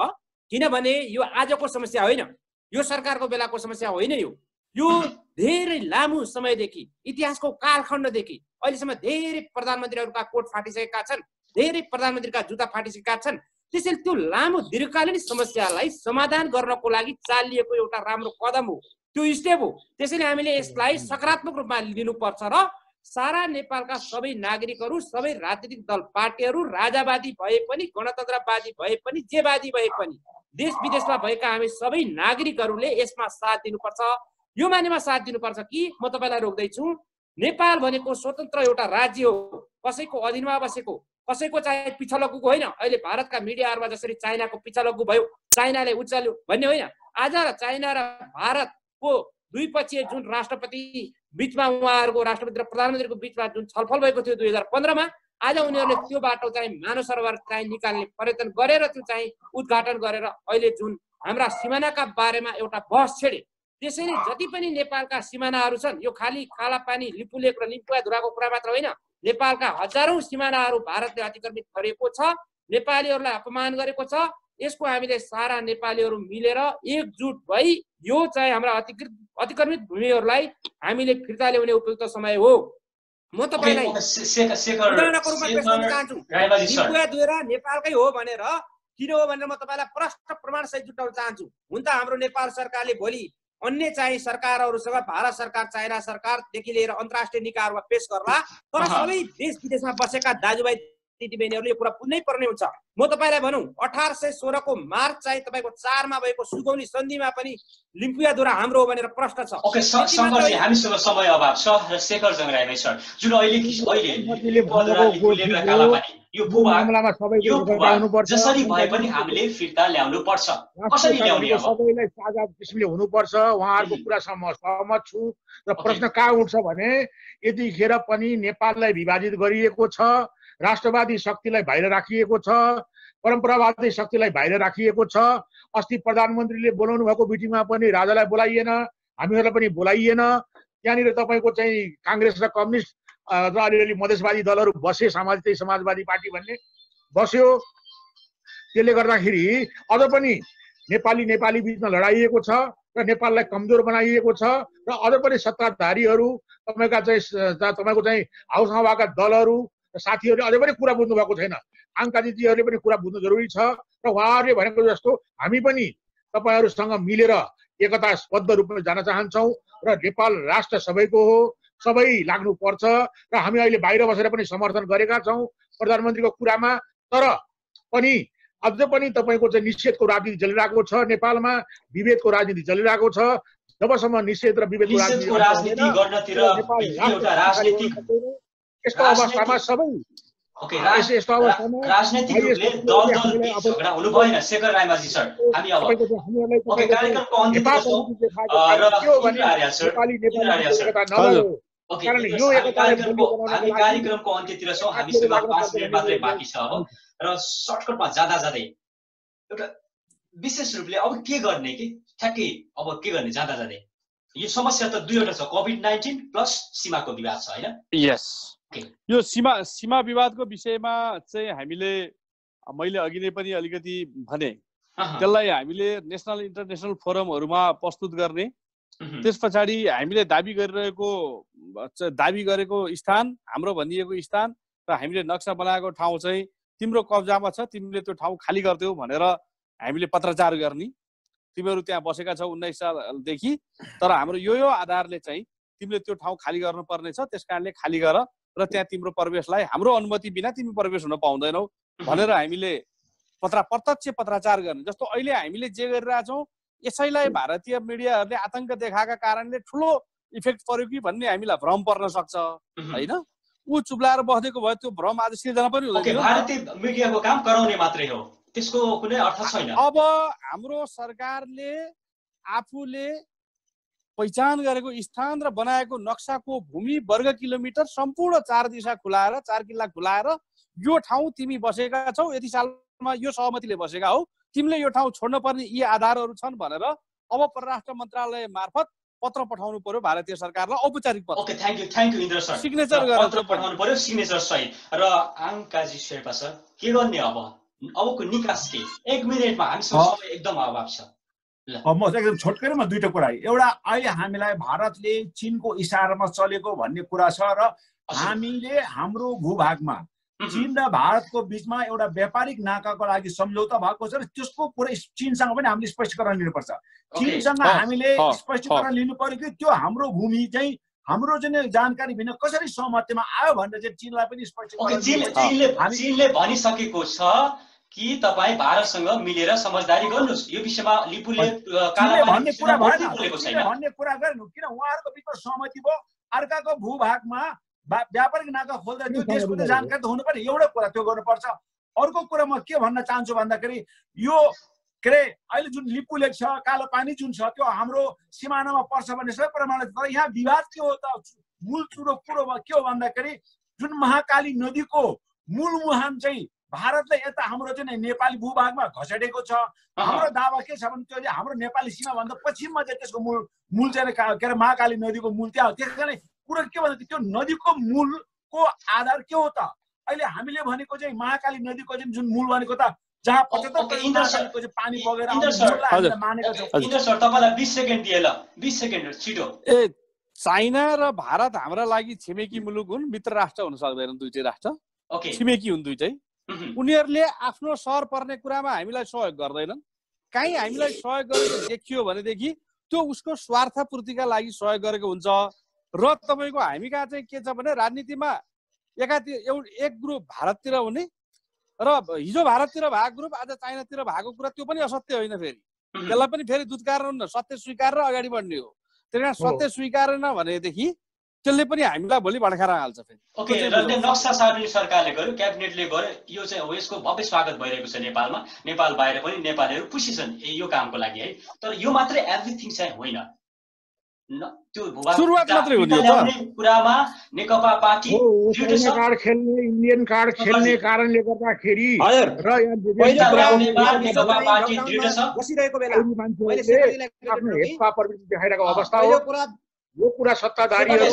किनभने यो आजको समस्या होइन, यो सरकारको बेलाको समस्या होइन, यो यो धेरै लामो समयदेखि इतिहासको कालखण्डदेखि अहिलेसम्म धेरै प्रधानमन्त्रीहरूका कोट फाटिसकेका छन्, धेरै प्रधानमन्त्रीका जुत्ता फाटिसकेका छन्। त्यसैले त्यो लामो दीर्घकालीन समस्यालाई समाधान गर्नको लागि चालिएको एउटा राम्रो कदम हो, त्यो स्टेप हो। त्यसैले हामीले यसलाई सकारात्मक रूपमा लिनुपर्छ र सारा नेपालका सबै नागरिकहरू, सबै राजनीतिक दल पार्टीहरू, राजावादी भए पनि, गणतन्त्रवादी भए पनि, जेवादी भए पनि, देश विदेशमा भएका हामी सबै नागरिकहरूले यसमा साथ दिनुपर्छ। यो मानेमा साथ दिनुपर्छ कि म तपाईँलाई रोक्दैछु, नेपाल भनेको स्वतन्त्र एउटा राज्य हो, कसैको अधीनमा बसेको, कसैको चाहिँ पिछलग्गुको होइन। अहिले भारतका मिडियाहरूमा जसरी चाइनाको पिछलग्गु भयो, चाइनाले उचाल्यो भन्ने होइन। आज चाइना र भारतको द्विपक्षीय जुन राष्ट्रपति बिचमा उहाँहरूको राष्ट्रपति र प्रधानमन्त्रीको बिचमा जुन छलफल भएको थियो दुई हजार पन्ध्रमा, आज उनीहरूले त्यो बाटो चाहिँ मानव सरोवर चाहिँ निकाल्ने प्रयत्न गरेर त्यो चाहिँ उद्घाटन गरेर अहिले जुन हाम्रा सिमानाका बारेमा एउटा बहस छेडे। त्यसैले जति पनि नेपालका सिमानाहरू छन्, यो खालि कालापानी, लिपुलेक र लिम्पुवाधुराको कुरा मात्र होइन। नेपालका हजारौं सिमानाहरू भारतले अतिक्रमित गरेको छ, नेपालीहरूलाई अपमान गरेको छ। यसको हामीले सारा नेपालीहरू मिलेर एकजुट भई यो चाहिँ हाम्रा अतिकृत अतिक्रमित भूमिहरूलाई हामीले फिर्ता ल्याउने उपयुक्त समय हो। म तपाईलाई उदाहरणको रूपमा पेश गर्न चाहन्छु। लिम्पुवाधुरा नेपालकै हो भनेर किन हो भनेर म तपाईँलाई प्रष्ट प्रमाण सहित जुटाउन चाहन्छु। हुन त हाम्रो नेपाल सरकारले भोलि अन्य चाहिँ सरकारहरूसँग, भारत सरकार, चाइना सरकारदेखि लिएर अन्तर्राष्ट्रिय निकायहरूमा पेश गर्ला, तर सबै देश विदेशमा बसेका दाजुभाइ दिदीबहिनीहरूले यो कुरा बुझ्नै पर्ने हुन्छ। म तपाईँलाई भनौँ, अठार सय सोह्रको मार्च चाहिँ तपाईँको चारमा भएको सुगौली सन्धिमा पनि लिम्पुवाधुरा हाम्रो हो भनेर प्रश्न छ। ओके शङ्करजी, हामीसँग समय अभाव छ र शेखर जङ्गराई सर, जुन अहिले अहिले लिम्पुवाधुरा, लिपुलेक र कालापानी यो भूभाग यो भूभाग जसरी भए पनि हामीले फिर्ता ल्याउनु पर्छ। कसरी ल्याउने अब? सबैलाई साझा किसिमले हुनुपर्छ। उहाँहरूको कुरा सहमत छु र प्रश्न कहाँ उठ्छ भने यतिखेर पनि नेपाललाई विभाजित गरिएको छ, राष्ट्रवादी शक्तिलाई बाहिर राखिएको छ, परम्परावादी शक्तिलाई बाहिर राखिएको छ। अस्ति प्रधानमन्त्रीले बोलाउनु भएको मिटिङमा पनि राजालाई बोलाइएन, हामीहरूलाई पनि बोलाइएन। त्यहाँनिर तपाईँको चाहिँ काङ्ग्रेस र कम्युनिस्ट र अलिअलि मधेसवादी दलहरू बसे, समाजवादी समाजवादी पार्टी भन्ने बस्यो। त्यसले गर्दाखेरि अझ पनि नेपाली नेपाली बिचमा लडाइएको छ र नेपाललाई कमजोर बनाइएको छ र अझ पनि सत्ताधारीहरू, तपाईँका चाहिँ तपाईँको चाहिँ हाउसमा भएका दलहरू र साथीहरूले अझै पनि कुरा बुझ्नु भएको छैन। आङ्काजीजीहरूले पनि कुरा बुझ्नु जरुरी छ र उहाँहरूले भनेको जस्तो हामी पनि तपाईँहरूसँग मिलेर एकताबद्ध रूपमा जान चाहन्छौँ र नेपाल राष्ट्र सबैको हो, सबै लाग्नुपर्छ र हामी अहिले बाहिर बसेर पनि समर्थन गरेका छौँ प्रधानमन्त्रीको कुरामा। तर पनि अझ पनि तपाईँको चाहिँ निषेधको राजनीति चलिरहेको छ, नेपालमा विभेदको राजनीति चलिरहेको छ। जबसम्म निषेध र विभेदको राजनीति गर्नतिर एउटा राजनीतिक यस्तो अवस्थामा सबै ओके राजनीतिक रूपले दल दल बीच झगडा हुनु भएन। शेखर रायमाझी सर, हामी अब ओके कार्यक्रमको अन्त्यतिर छौँ र Indra Arya sir, Indra Arya sir okay कार्यक्रमको हामी कार्यक्रमको अन्त्यतिर छौँ। हामीसँग पाँच मिनट मात्रै बाँकी छ अब र सर्टकटमा जाँदा जाँदै एउटा विशेष रूपले अब के गर्ने कि ठ्याक्कै अब के गर्ने जाँदा जाँदै यो समस्या त दुईवटा छ, कोभिड नाइन्टिन प्लस सीमाको विवाद छ होइन? यस, यो सीमा सीमा विवादको विषयमा चाहिँ हामीले मैले अघि नै पनि अलिकति भने त्यसलाई हामीले नेसनल इन्टरनेसनल फोरमहरूमा प्रस्तुत गर्ने, त्यस पछाडि हामीले दाबी गरिरहेको दाबी गरेको स्थान, हाम्रो भनिएको स्थान र हामीले नक्सा बनाएको ठाउँ चाहिँ तिम्रो कब्जामा छ, तिमीले त्यो ठाउँ खाली गरिदेऊ भनेर हामीले पत्रचार गर्ने। तिमीहरू त्यहाँ बसेका छौ उन्नाइस सालदेखि, तर हाम्रो यो यो आधारले चाहिँ तिमीले त्यो ठाउँ खाली गर्नुपर्ने छ, त्यस कारणले खाली गर र त्यहाँ तिम्रो प्रवेशलाई हाम्रो अनुमति बिना तिमी प्रवेश हुन पाउँदैनौ भनेर हामीले पत्र प्रत्यक्ष पत्रचार गर्ने। जस्तो अहिले हामीले जे गरिरहेछौँ यसैलाई भारतीय मिडियाहरूले आतंक देखाएका कारणले ठुलो इफेक्ट पर्यो कि भन्ने हामीलाई भ्रम पर्न सक्छ होइन? ऊ चुप्लाएर बसेको भए त्यो भ्रम आज सिर्जना पनि हुँदैन। भारतीय मिडियाको काम गराउने मात्रै हो, त्यसको कुनै अर्थ छैन। अब हाम्रो सरकारले आफूले पहिचान गरेको स्थान र बनाएको नक्साको भूमि वर्ग किलोमिटर सम्पूर्ण चार दिशा खुलाएर, चार किल्ला खुलाएर यो ठाउँ तिमी बसेका छौ, यति सालमा यो सहमतिले बसेका हौ, तिमीले यो ठाउँ छोड्न पर्ने यी आधारहरू छन् भनेर अब परराष्ट्र मन्त्रालय मार्फत पत्र पठाउनु पर्यो भारतीय सरकारलाई, औपचारिक पत्र। Okay thank you thank you Indra sir, signature गरेर पत्र पठाउनु पर्यो सिग्नेचर सहित। र आङ्काजी शेर्पा सर के गर्ने अब? अबको निकास के एक मिनेटमा हामीसँग समय एकदम अभाव छ। म एकदम छोटकरीमा दुईटा कुरा, एउटा अहिले हामीलाई भारतले चीनको इसारामा चलेको भन्ने कुरा छ र हामीले हाम्रो भूभागमा चीन र भारतको बीचमा एउटा व्यापारिक नाकाको लागि सम्झौता भएको छ र त्यसको कुरा चीनसँग पनि हामीले स्पष्टीकरण लिनुपर्छ। चीनसँग हामीले स्पष्टीकरण लिनु पर्यो कि त्यो हाम्रो भूमि चाहिँ हाम्रो चाहिँ जानकारी बिना कसरी सहमतिमा आयो भनेर चाहिँ चीनलाई पनि स्पष्टीकरण चीनले भनिसकेको छ कि तपाईँ भारतसँग मिलेर समझदारी गर्नुहोस्। यो विषयमा लिपुले भन्ने कुरा भएन, भन्ने कुरा गर्नु किन उहाँहरूको बिचमा सहमति भयो। अर्काको भूभागमा व्यापारिक नाका खोल्दा त्यो देशको जानकारी त हुनु पर्यो, एउटा कुरा त्यो गर्नुपर्छ। अर्को कुरा म के भन्न चाहन्छु भन्दाखेरि यो के अरे अहिले जुन लिपु लेक छ, कालो पानी जुन छ त्यो हाम्रो सिमानामा पर्छ भन्ने सबै प्रमाणित, तर यहाँ विवाद के हो त, मूल चुरो कुरो के हो भन्दाखेरि जुन महाकाली नदीको मूल मुहान चाहिँ भारतले यता हाम्रो चाहिँ नेपाली भूभागमा घसेडेको छ। हाम्रो दावा के छ भने त्यो चाहिँ हाम्रो नेपाली सीमाभन्दा पश्चिममा चाहिँ त्यसको मूल मूल चाहिँ के अरे महाकाली नदीको मूल त्यहाँ हो। त्यस कारण कुरा के भन्दा त्यो नदीको मूलको आधार के हो त, अहिले हामीले भनेको चाहिँ महाकाली नदीको चाहिँ जुन मूल भनेको त जहाँ पचहत्तर पानी बगेर मानेको छ। इन्द्र सर तपाईलाई बीस सेकेन्ड दिए ल, बीस सेकेन्ड छिटो। ए चाइना र भारत हाम्रा लागि छिमेकी मुलुक हुन्, मित्र राष्ट्र हुन सक्दैनन्, दुईटै राष्ट्र छिमेकी हुन् दुईटै। उनीहरूले आफ्नो सहर पर्ने कुरामा हामीलाई सहयोग गर्दैनन्। काहीँ हामीलाई सहयोग गरेको देखियो भनेदेखि त्यो उसको स्वार्थपूर्तिका लागि सहयोग गरेको हुन्छ। र तपाईँको हामी कहाँ चाहिँ के छ भने राजनीतिमा एकातिर एउटा एक ग्रुप भारततिर हुने र हिजो भारततिर भएको ग्रुप आज चाइनातिर भएको कुरा त्यो पनि असत्य होइन। फेरि त्यसलाई पनि फेरि दुत्कारेर सत्य स्वीकारेर अगाडि बढ्ने हो। त्यही कारण सत्य स्वीकारेन भनेदेखि त्यसले पनि हामीलाई भोलि भड्काएर हाल्छ। फेरि ओके, र त्यो नक्सा सार्ने सरकारले गर्यो, क्याबिनेटले गर्यो, यो चाहिँ यसको भव्य स्वागत भइरहेको छ नेपालमा। नेपाल बाहिर पनि नेपालीहरू खुसी छन् यो कामको लागि है। तर यो मात्रै एभ्रिथिङ चाहिँ होइन, त्यो सुरुवात मात्रै हो नि कुरामा नेकपा पार्टी कार्ड खेल्ने इन्डियन कार्ड खेल्ने कारणले गर्दाखेरि र नेकपा पार्टी दृढ छ बसिरहेको बेला आफ्नो हेपा प्रवृत्ति देखाइरहेको अवस्था हो। यो कुरा सत्ताधारीहरू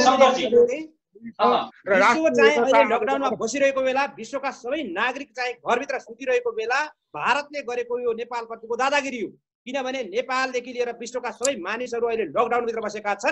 विश्व चाहिँ अहिले लकडाउनमा बसिरहेको बेला, विश्वका सबै नागरिक चाहिँ घरभित्र सुतिरहेको बेला भारतले गरेको यो नेपालप्रतिको दादागिरी हो। किनभने नेपालदेखि लिएर विश्वका सबै मानिसहरू अहिले लकडाउनभित्र बसेका छन्।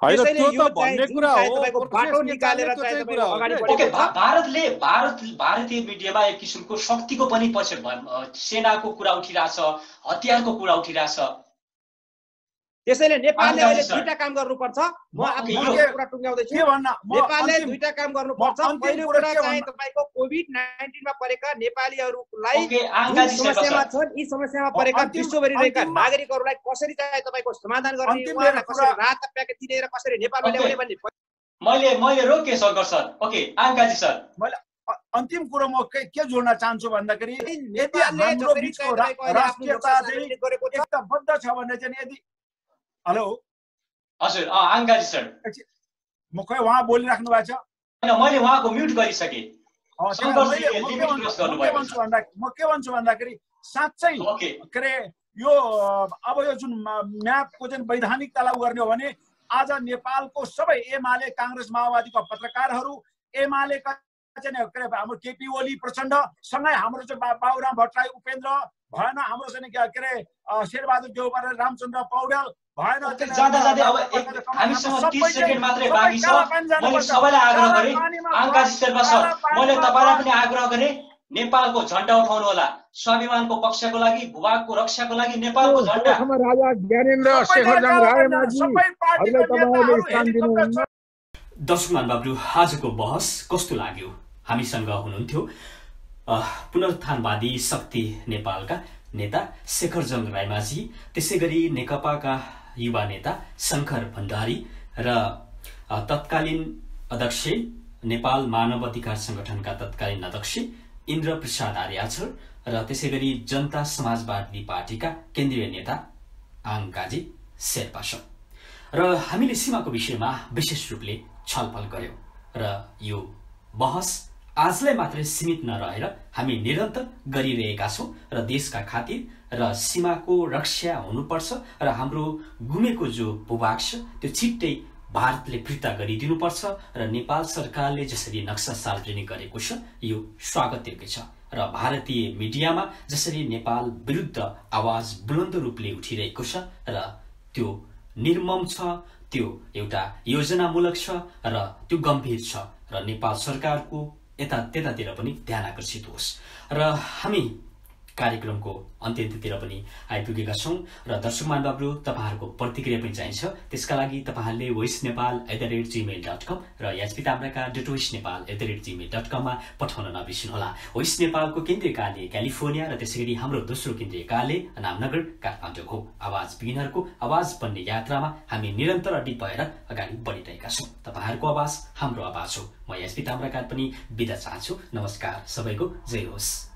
बाटो निकालेर भारतले भारत भारतीय मिडियामा एक किसिमको शक्तिको पनि पछि सेनाको कुरा उठिरहेछ, हतियारको कुरा उठिरहेछ। त्यसैले नेपालले अहिले दुईटा काम गर्नुपर्छ। म आफ्नो कुरा टुङ्ग्याउँदैछु। नेपालले दुईटा काम गर्नुपर्छ। पहिलो कुरा चाहिँ तपाईको कोभिड नाइन्टिन मा परेका नेपालीहरूलाई समस्यामा छन्, यी समस्यामा परेका विश्वभरि रहेका नागरिकहरूलाई कसरी चाहिँ तपाईको समाधान गर्ने, उहाँलाई कसरी राहत प्याकेज दिएर कसरी नेपालमा ल्याउने भन्ने मैले मैले रोके Shankar sir. Okay Aangkaji sir, मैले अन्तिम कुरो म के जोड्न चाहन्छु भन्दाखेरि यदि हाम्रो बिचको राष्ट्रियता चाहिँ एकताबद्ध छ भने चाहिँ यदि हेलो हजुर आङ्काजी सर, म खै उहाँ बोलिराख्नु भएको छ, मैले उहाँको म्युट गरिसके। म के भन्छु भन्दाखेरि साँच्चै के अरे यो अब यो जुन म्यापको चाहिँ वैधानिकता लागू गर्ने हो भने आज नेपालको सबै एमाले काङ्ग्रेस माओवादीका पत्रकारहरू, एमालेका चाहिँ के अरे हाम्रो केपी ओली प्रचण्ड सँगै हाम्रो चाहिँ बाबुराम भट्टराई उपेन्द्र भएन, हाम्रो चाहिँ के अरे शेरबहादुर देउपा रामचन्द्र पौडेल भएन। जाँदा जाँदै अब हामीसँग तीस सेकेन्ड मात्रै बाँकी छ। मैले सबैलाई आग्रह गरेँ, आङ्काजी शेर्पा सर मैले तपाईँलाई पनि आग्रह गरेँ नेपालको झन्डा उठाउनु होला, स्वाभिमानको पक्षको लागि, भूभागको रक्षाको लागि नेपालको झन्डा। दर्शक महानुभावहरू, आजको बहस कस्तो लाग्यो? हामीसँग हुनुहुन्थ्यो पुनरुत्थानवादी शक्ति नेपालका नेता शेखरजङ रायमाझी, त्यसै गरी नेकपाका युवा नेता शङ्कर भण्डारी र तत्कालीन अध्यक्ष नेपाल मानव अधिकार संगठनका तत्कालीन अध्यक्ष इन्द्र प्रसाद आर्याछल र त्यसै गरी जनता समाजवादी पार्टीका केन्द्रीय नेता आङ्काजी शेर्पा सर। र हामीले सीमाको विषयमा विशेष रूपले छलफल गर्यौं र यो बहस आजलाई मात्रै सीमित नरहेर हामी निरन्तर गरिरहेका छौं र देशका खातिर र सीमाको रक्षा हुनुपर्छ र हाम्रो गुमेको जो भूभाग छ त्यो छिट्टै भारतले फिर्ता गरिदिनुपर्छ र नेपाल सरकारले जसरी नक्सा सार्वजनिक गरेको छ यो स्वागत योग्य छ र र भारतीय मिडियामा जसरी नेपाल विरुद्ध आवाज बुलन्द रूपले उठिरहेको छ र त्यो निर्मम छ, त्यो एउटा योजनामूलक छ र त्यो गम्भीर छ र नेपाल सरकारको यता त्यतातिर पनि ध्यान आकर्षित होस्। र हामी कार्यक्रमको अन्त्यतिर पनि आइपुगेका छौं र दर्शक महानुभावहरु तपाईहरुको प्रतिक्रिया पनि चाहिन्छ। त्यसका लागि तपाईहरुले voice nepal at the rate gmail dot com र HP Tamraka dot voice nepal at the rate gmail dot com मा पठाउन नबिर्सनुहोला। voice नेपालको केन्द्रीय कार्यालय क्यालिफोर्निया र त्यसैगरी हाम्रो दोस्रो केन्द्रीय कार्यालय नामनगर काठमाडौँ हो। आवाज बिगिनरको आवाज बन्ने यात्रामा हामी निरन्तर अडिग भएर अगाडि बढिरहेका छौं। तपाईहरुको आवाज हाम्रो आवाज हो। म एचपी ताम्राकार पनि बिदा चाहन्छु। नमस्कार सबैको, जय होस्।